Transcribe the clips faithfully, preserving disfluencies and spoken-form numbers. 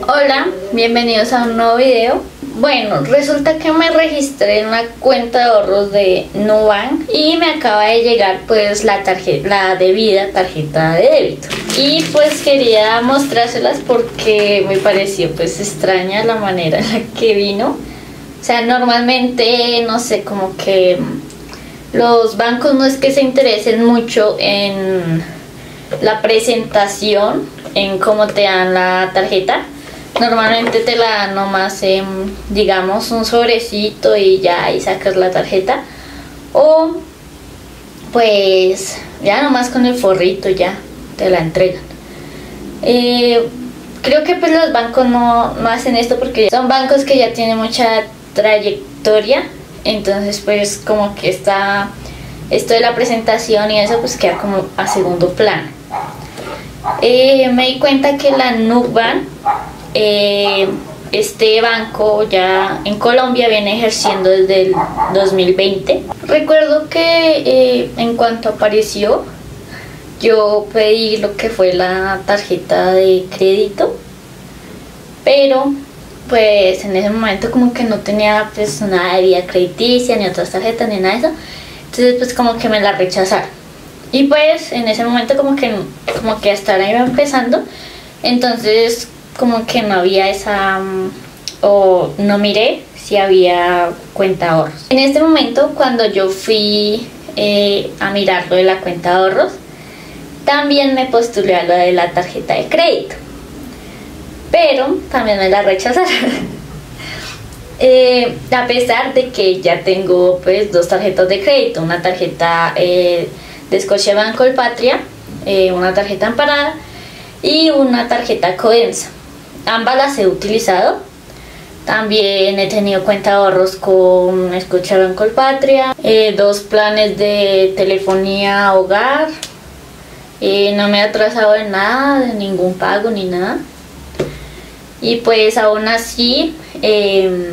Hola, bienvenidos a un nuevo video. Bueno, resulta que me registré en la cuenta de ahorros de Nubank y me acaba de llegar pues la tarjeta, la debida tarjeta de débito. Y pues quería mostrárselas porque me pareció pues extraña la manera en la que vino. O sea, normalmente, no sé, como que los bancos no es que se interesen mucho en la presentación, en cómo te dan la tarjeta. Normalmente te la dan nomás en, digamos, un sobrecito y ya ahí sacas la tarjeta. O pues ya nomás con el forrito ya te la entregan. Eh, creo que pues los bancos no, no hacen esto porque son bancos que ya tienen mucha trayectoria. Entonces pues como que está esto de la presentación y eso pues queda como a segundo plano. Eh, me di cuenta que la Nubank, eh, este banco ya en Colombia viene ejerciendo desde el dos mil veinte. Recuerdo que eh, en cuanto apareció yo pedí lo que fue la tarjeta de crédito, pero pues en ese momento como que no tenía pues nada de vida crediticia ni otras tarjetas ni nada de eso. Entonces pues como que me la rechazaron. Y pues en ese momento como que como que hasta ahora iba empezando. Entonces como que no había esa um, o no miré si había cuenta de ahorros. En este momento cuando yo fui eh, a mirar lo de la cuenta de ahorros, también me postulé a lo de la tarjeta de crédito, pero también me la rechazaron. eh, a pesar de que ya tengo pues dos tarjetas de crédito, una tarjeta eh, de Scotiabank Colpatria, eh, una tarjeta amparada y una tarjeta Codensa. Ambas las he utilizado. También he tenido cuenta de ahorros con Scotiabank Colpatria, eh, dos planes de telefonía hogar. Eh, no me he atrasado en nada, de ningún pago ni nada. Y pues aún así eh,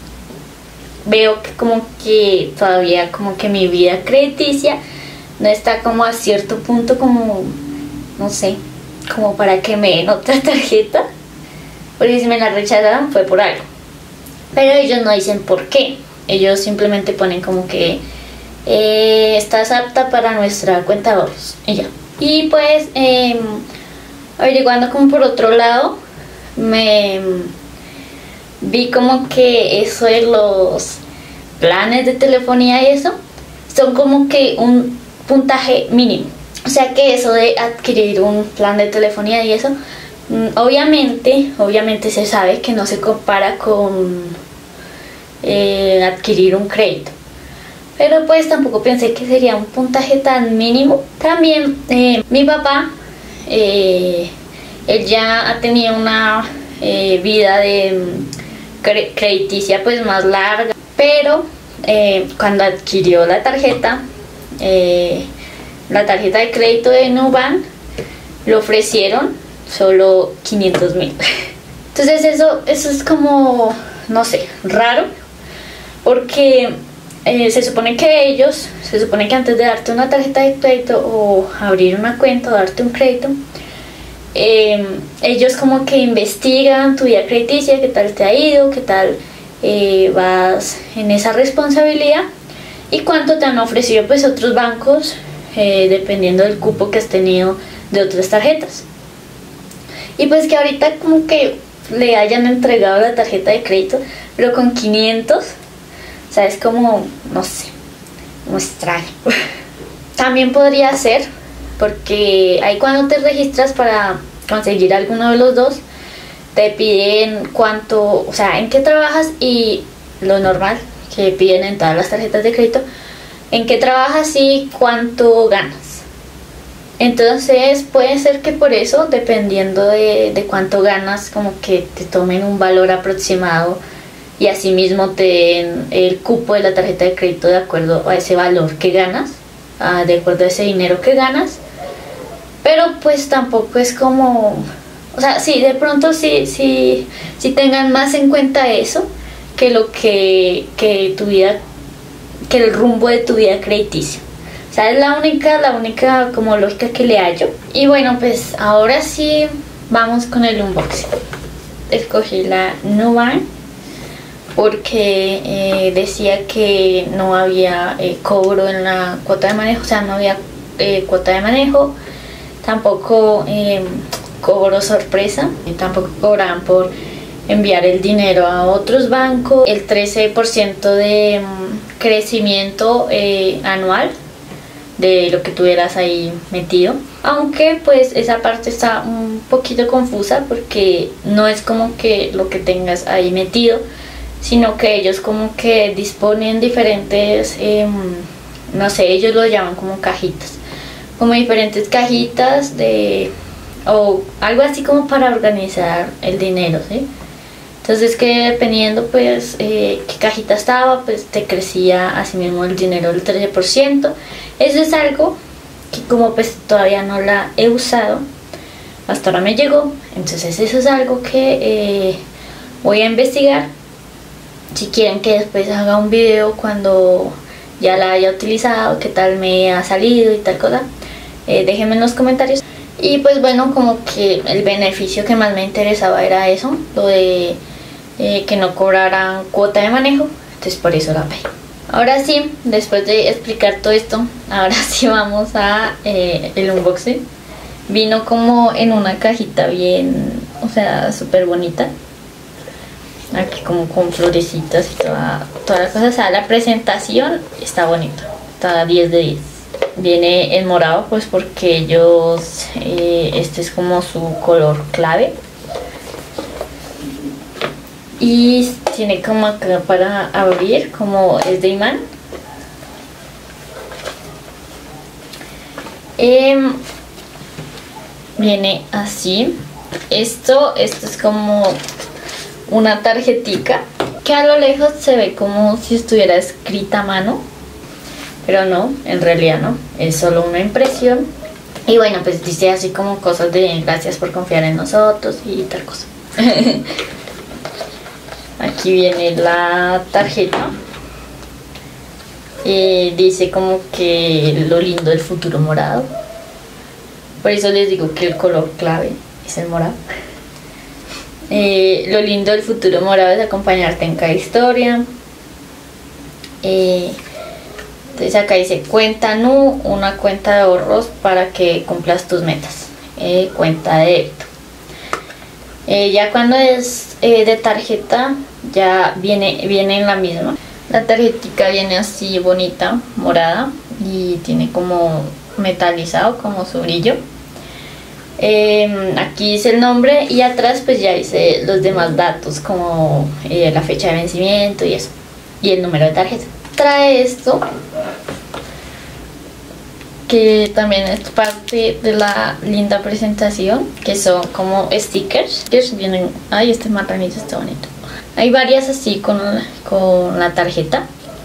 veo que como que todavía como que mi vida crediticia no está como a cierto punto, como no sé, como para que me den otra tarjeta, porque si me la rechazaron fue por algo, pero ellos no dicen por qué. Ellos simplemente ponen como que eh, estás apta para nuestra cuenta de ahorros y ya. Y pues eh, averiguando como por otro lado, me vi como que eso de los planes de telefonía y eso son como que un puntaje mínimo. O sea que eso de adquirir un plan de telefonía y eso, obviamente, obviamente se sabe que no se compara con eh, adquirir un crédito. Pero pues tampoco pensé que sería un puntaje tan mínimo. También eh, mi papá, eh, él ya ha tenido una eh, vida de cre crediticia pues más larga. Pero eh, cuando adquirió la tarjeta, eh, la tarjeta de crédito de Nubank, le ofrecieron solo quinientos mil. Entonces eso, eso es como, no sé, raro, porque Eh, se supone que ellos, se supone que antes de darte una tarjeta de crédito o abrir una cuenta o darte un crédito, eh, ellos como que investigan tu vida crediticia, qué tal te ha ido, qué tal eh, vas en esa responsabilidad y cuánto te han ofrecido pues otros bancos, eh, dependiendo del cupo que has tenido de otras tarjetas. Y pues que ahorita como que le hayan entregado la tarjeta de crédito pero con quinientos. O sea, es como, no sé, como extraño. También podría ser, porque ahí cuando te registras para conseguir alguno de los dos, te piden cuánto, o sea, en qué trabajas y lo normal que piden en todas las tarjetas de crédito, en qué trabajas y cuánto ganas. Entonces puede ser que por eso, dependiendo de, de cuánto ganas, como que te tomen un valor aproximado y asimismo te den el cupo de la tarjeta de crédito de acuerdo a ese valor que ganas, uh, de acuerdo a ese dinero que ganas. Pero pues tampoco es como, o sea, sí, de pronto sí, sí, sí tengan más en cuenta eso que lo que, que tu vida, que el rumbo de tu vida crediticia. O sea, es la única, la única como lógica que le hallo. Y bueno, pues ahora sí vamos con el unboxing. escogí la Nubank porque eh, decía que no había eh, cobro en la cuota de manejo, o sea, no había eh, cuota de manejo, tampoco eh, cobro sorpresa, y tampoco cobraban por enviar el dinero a otros bancos, el trece por ciento de um, crecimiento eh, anual de lo que tuvieras ahí metido, aunque pues esa parte está un poquito confusa porque no es como que lo que tengas ahí metido, sino que ellos como que disponen diferentes, eh, no sé, ellos lo llaman como cajitas, como diferentes cajitas de, o algo así como para organizar el dinero, ¿sí? Entonces que dependiendo pues eh, qué cajita estaba, pues te crecía así mismo el dinero del trece por ciento. Eso es algo que como pues todavía no la he usado, hasta ahora me llegó, entonces eso es algo que eh, voy a investigar. Si quieren que después haga un video cuando ya la haya utilizado, qué tal me ha salido y tal cosa, eh, déjenme en los comentarios. Y pues bueno, como que el beneficio que más me interesaba era eso, lo de eh, que no cobraran cuota de manejo, entonces por eso la pedí. Ahora sí, después de explicar todo esto, ahora sí vamos a eh, el unboxing. Vino como en una cajita bien, o sea, súper bonita. Aquí como con florecitas y toda, toda la cosa, o sea, la presentación está bonita, está diez de diez. Viene en morado pues porque ellos, eh, este es como su color clave. Y tiene como acá para abrir, como es de imán. Eh, viene así. Esto, esto es como una tarjetica que a lo lejos se ve como si estuviera escrita a mano, pero no, en realidad no, es solo una impresión. Y bueno, pues dice así como cosas de gracias por confiar en nosotros y tal cosa. Aquí viene la tarjeta. Eh, dice como que lo lindo del futuro morado. Por eso les digo que el color clave es el morado. Eh, lo lindo del futuro morado es acompañarte en cada historia. Eh, entonces acá dice cuenta Nu, una cuenta de ahorros para que cumplas tus metas. Eh, cuenta de débito. Eh, ya cuando es eh, de tarjeta ya viene, viene en la misma. La tarjetica viene así bonita, morada, y tiene como metalizado, como su brillo. Eh, aquí dice el nombre y atrás pues ya dice los demás datos como eh, la fecha de vencimiento y eso, y el número de tarjeta. Trae esto que también es parte de la linda presentación, que son como stickers que vienen. Ay, este marranito está bonito. Hay varias así con, con la tarjeta.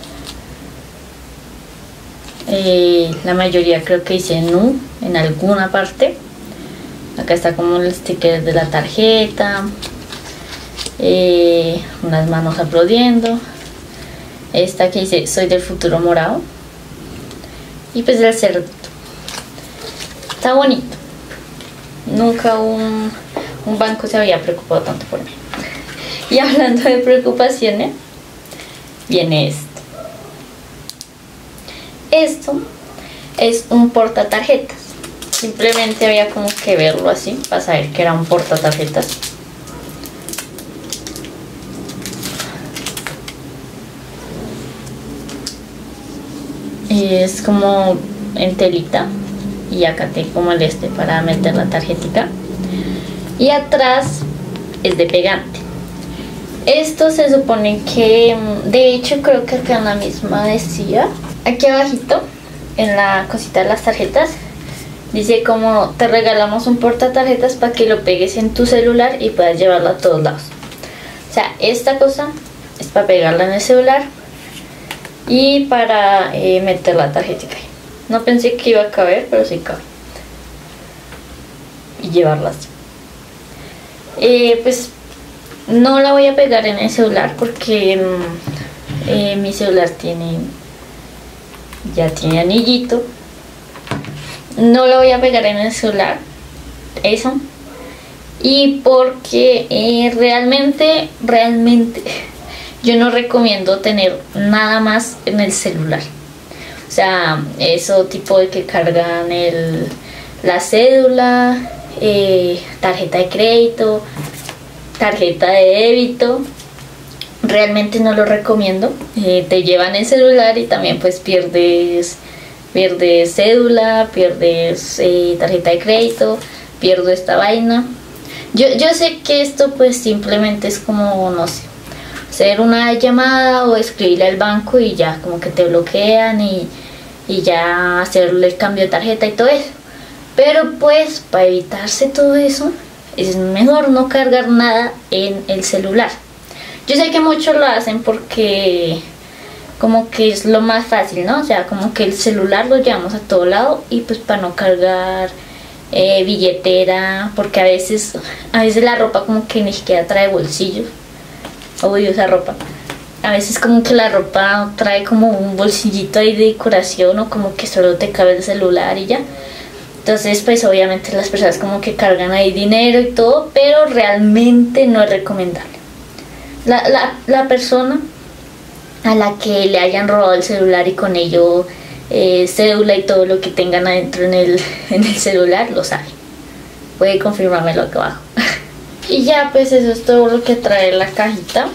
Eh, la mayoría creo que dice Nu en alguna parte. Acá está como el sticker de la tarjeta, eh, unas manos aplaudiendo. Esta que dice soy del futuro morado. Y pues el cerdito. Está bonito. Nunca un, un banco se había preocupado tanto por mí. Y hablando de preocupaciones, viene esto. Esto es un portatarjetas. Simplemente había como que verlo así para saber que era un portatarjetas. Es como en telita y acá tengo como el este para meter la tarjetita, y atrás es de pegante. Esto se supone que, de hecho creo que acá en la misma decía, aquí abajito en la cosita de las tarjetas dice como te regalamos un portatarjetas para que lo pegues en tu celular y puedas llevarlo a todos lados. O sea, esta cosa es para pegarla en el celular y para eh, meter la tarjetita. No pensé que iba a caber, pero sí cabe. Y llevarlas. Eh, pues no la voy a pegar en el celular porque eh, mi celular tiene ya tiene anillito. No la voy a pegar en el celular, eso. y porque eh, realmente, realmente yo no recomiendo tener nada más en el celular. O sea, eso tipo de que cargan el, la cédula, eh, tarjeta de crédito, tarjeta de débito, realmente no lo recomiendo. Eh, te llevan el celular y también pues pierdes, pierdes cédula, pierdes eh, tarjeta de crédito, pierdo esta vaina. Yo, yo sé que esto pues simplemente es como, no sé, hacer una llamada o escribirle al banco y ya como que te bloquean y, y ya hacerle el cambio de tarjeta y todo eso. Pero pues para evitarse todo eso es mejor no cargar nada en el celular. Yo sé que muchos lo hacen porque como que es lo más fácil, ¿no? O sea, como que el celular lo llevamos a todo lado y pues para no cargar eh, billetera, porque a veces, a veces la ropa como que ni siquiera trae bolsillos. Odio esa ropa. A veces como que la ropa trae como un bolsillito ahí de decoración o como que solo te cabe el celular y ya. Entonces pues obviamente las personas como que cargan ahí dinero y todo, pero realmente no es recomendable. La, la, la persona a la que le hayan robado el celular y con ello eh, cédula y todo lo que tengan adentro en el, en el celular lo sabe. Puede confirmármelo acá abajo. Y ya pues eso es todo lo que trae la cajita.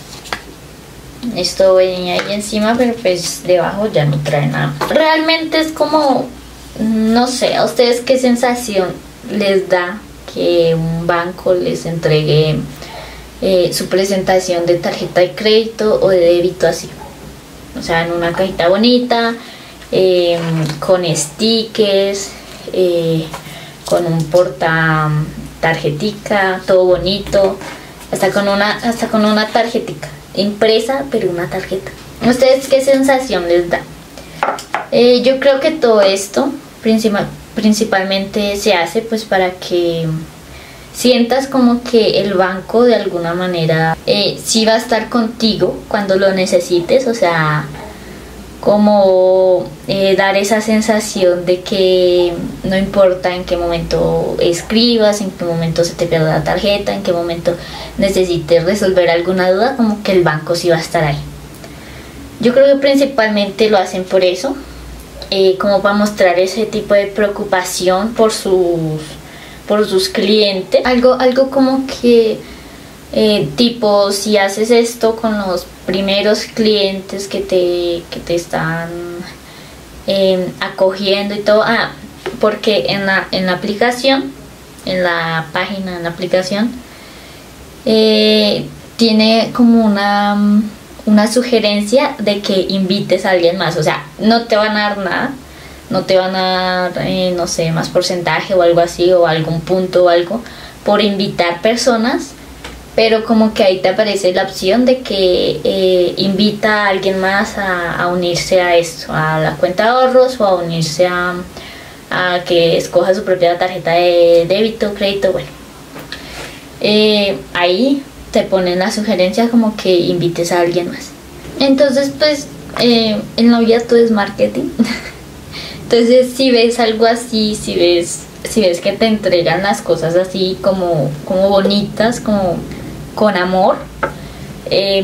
Esto venía ahí encima, pero pues debajo ya no trae nada. Realmente es como, no sé, a ustedes qué sensación les da que un banco les entregue eh, su presentación de tarjeta de crédito o de débito así. O sea, en una cajita bonita, eh, con stickers, eh, con un porta tarjetica, todo bonito, hasta con una, hasta con una tarjetica impresa, pero una tarjeta. ¿Ustedes qué sensación les da? Eh, yo creo que todo esto principal, principalmente se hace pues para que sientas como que el banco de alguna manera eh, sí va a estar contigo cuando lo necesites, o sea, como eh, dar esa sensación de que no importa en qué momento escribas, en qué momento se te pierda la tarjeta, en qué momento necesites resolver alguna duda, como que el banco sí va a estar ahí. Yo creo que principalmente lo hacen por eso, eh, como para mostrar ese tipo de preocupación por sus, por sus clientes. Algo, algo como que Eh, tipo, si haces esto con los primeros clientes que te, que te están eh, acogiendo y todo, ah, porque en la, en la aplicación, en la página, en la aplicación, eh, tiene como una, una sugerencia de que invites a alguien más. O sea, no te van a dar nada, no te van a dar, eh, no sé, más porcentaje o algo así, o algún punto o algo, por invitar personas. Pero como que ahí te aparece la opción de que eh, invita a alguien más a, a unirse a esto, a la cuenta de ahorros o a unirse a, a que escoja su propia tarjeta de débito, crédito, bueno. Eh, ahí te ponen la sugerencia como que invites a alguien más. Entonces pues eh, en la vida todo es marketing. Entonces si ves algo así, si ves, si ves que te entregan las cosas así como, como bonitas, como con amor, eh,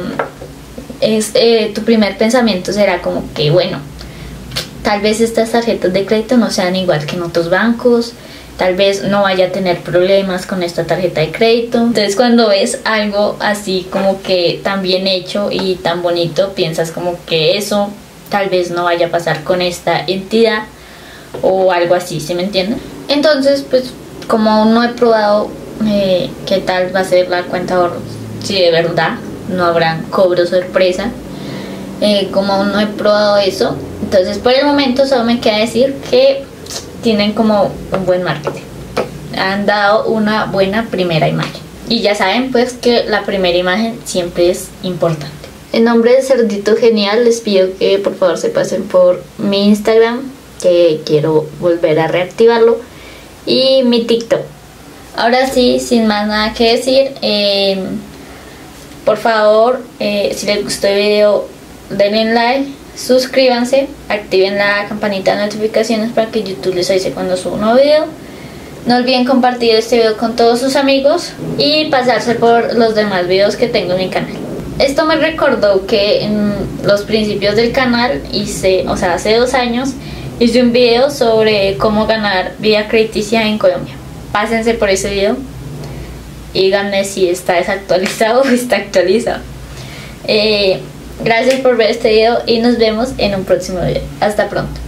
es, eh, tu primer pensamiento será como que bueno, tal vez estas tarjetas de crédito no sean igual que en otros bancos, tal vez no vaya a tener problemas con esta tarjeta de crédito. Entonces cuando ves algo así como que tan bien hecho y tan bonito, piensas como que eso tal vez no vaya a pasar con esta entidad o algo así, ¿sí me entienden? Entonces pues como aún no he probado Eh, qué tal va a ser la cuenta de ahorros, si de verdad no habrán cobro sorpresa, eh, como aún no he probado eso, entonces por el momento solo me queda decir que tienen como un buen marketing, han dado una buena primera imagen y ya saben pues que la primera imagen siempre es importante. En nombre de Cerdito Genial les pido que por favor se pasen por mi Instagram, que quiero volver a reactivarlo, y mi TikTok. Ahora sí, sin más nada que decir, eh, por favor, eh, si les gustó el video, denle like, suscríbanse, activen la campanita de notificaciones para que YouTube les avise cuando subo un nuevo video. No olviden compartir este video con todos sus amigos y pasarse por los demás videos que tengo en mi canal. Esto me recordó que en los principios del canal hice, o sea, hace dos años, hice un video sobre cómo ganar vida crediticia en Colombia. Pásense por ese video y díganme si está desactualizado o está actualizado. Eh, gracias por ver este video y nos vemos en un próximo video. Hasta pronto.